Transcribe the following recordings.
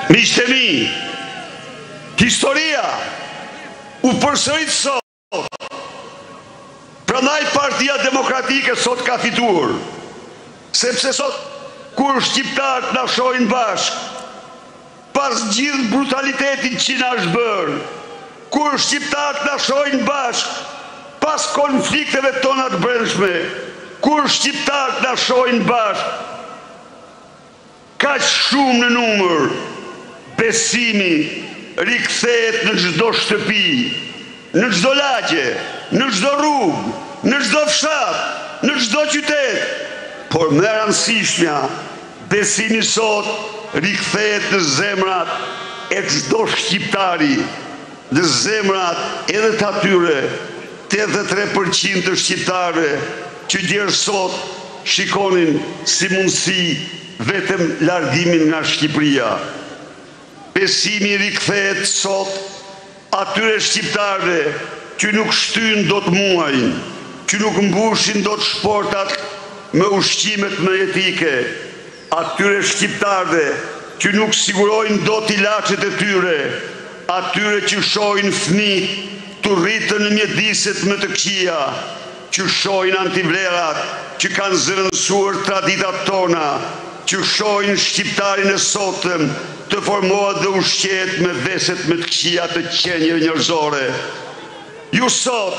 Miqtë e mi, historia u përsërit sot. Prandaj Partia Demokratike sot ka fituar, sepse sot kur shqiptarët na shohin bashk, pas gjithë brutalitetit që na është bërë, kur shqiptarët na shohin bashk, pas konflikteve tona të brendshme, kur shqiptarët na shohin bashk, kaq shumë në numër, besimi rikthehet në çdo shtëpi, në çdo lagje, në çdo rrugë, në çdo fshat, në çdo qytet. Por më e rëndësishmja, besimi sot rikthehet në zemrat e çdo shqiptari, në zemrat edhe të atyre 83% të shqiptarëve që djerë sot shikonin si mundësi vetëm largimin nga Shqipëria. Besimi rikthehet sot atyre shqiptarëve që nuk shtyn dot muajin, që nuk mbushin dot shportat me ushqimet më etike, atyre shqiptarëve që nuk sigurojnë dot ilaçet e tyre, atyre që shohin fëmijë të rritën në mjediset më të këqija, që shohin antivlerat, që kanë zëvendësuar traditat tona, që shohin shqiptarin e sotëm të formohet dhe ushqet me veset më të këqija të qenjeve njerëzore. Ju sot,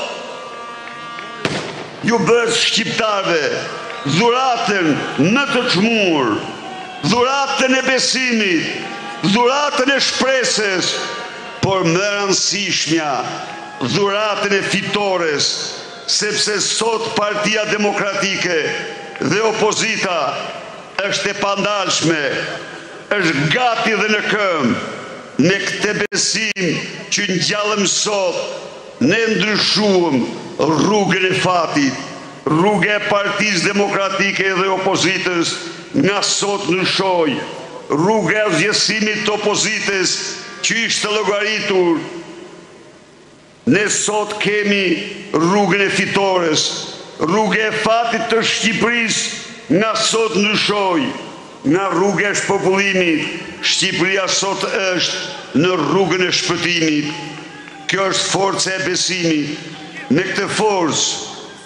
ju bërë shqiptarve dhuratën më të çmuar, dhuratën e besimit, dhuratën e shpresës, por më e rëndësishmja, dhuratën e fitores, sepse sot Partia Demokratike dhe opozita është e pandalshme, është gati dhe në këmbë. Me këtë besim që ngjallëm sot, ne ndryshuam rrugën e fatit, rrugë e Partisë Demokratike dhe opozitës nga sot ndryshoi, rrugë e zgjesimit të opozitës që ishte llogaritur. Ne sot kemi rrugën e fitores, rrugë e fatit të Shqipërisë nga sot ndryshoi, nga rruga e shpopullimit, Shqipëria sot është në rrugën e shpëtimit. Kjo është forca e besimit. Me këtë forcë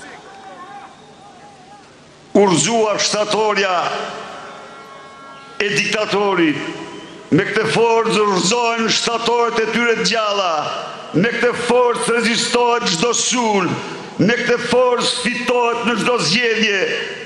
urzuar shtatorja e diktatorit, me këtë forcë urzohen shtatorët e tyre të gjalla, me këtë forcë rezistohet çdo sulm, me këtë forcë fitohet në çdo zgjedhje.